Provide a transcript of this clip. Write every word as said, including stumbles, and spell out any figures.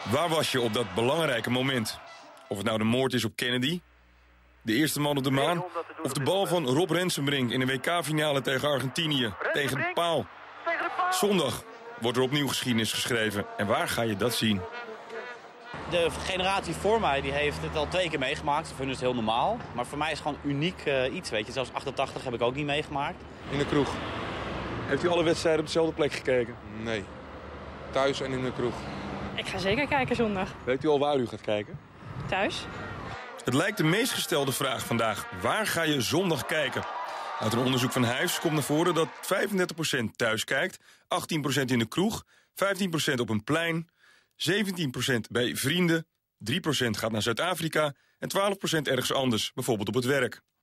Waar was je op dat belangrijke moment? Of het nou de moord is op Kennedy, de eerste man op de maan, of de bal van Rob Rensenbrink in de W K-finale tegen Argentinië, tegen de paal. Zondag wordt er opnieuw geschiedenis geschreven. En waar ga je dat zien? De generatie voor mij die heeft het al twee keer meegemaakt. Voor hun is het heel normaal. Maar voor mij is het gewoon uniek uh, iets, weet je. Zelfs achtentachtig heb ik ook niet meegemaakt. In de kroeg. Heeft u alle wedstrijden op dezelfde plek gekeken? Nee. Thuis en in de kroeg. Ik ga zeker kijken zondag. Weet u al waar u gaat kijken? Thuis. Het lijkt de meest gestelde vraag vandaag. Waar ga je zondag kijken? Uit een onderzoek van Huis komt naar voren dat vijfendertig procent thuis kijkt, achttien procent in de kroeg, vijftien procent op een plein, zeventien procent bij vrienden, drie procent gaat naar Zuid-Afrika en twaalf procent ergens anders, bijvoorbeeld op het werk.